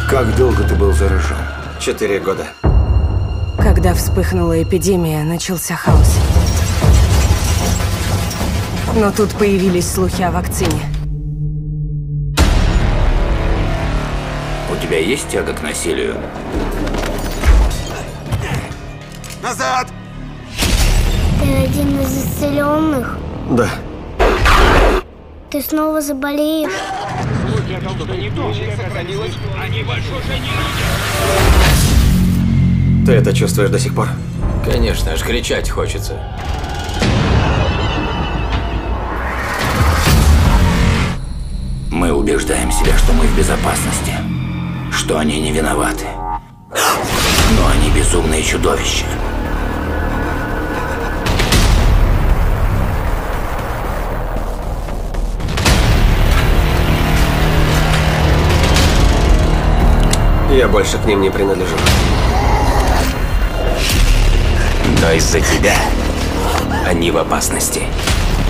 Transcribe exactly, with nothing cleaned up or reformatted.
Как долго ты был заражен? Четыре года. Когда вспыхнула эпидемия, начался хаос. Но тут появились слухи о вакцине. У тебя есть тяга к насилию? Назад! Ты один из исцеленных? Да. Ты снова заболеешь? Ты это чувствуешь до сих пор? Конечно, аж кричать хочется. Мы убеждаем себя, что мы в безопасности, что они не виноваты. Но они безумные чудовища. Я больше к ним не принадлежу. Но из-за тебя они в опасности.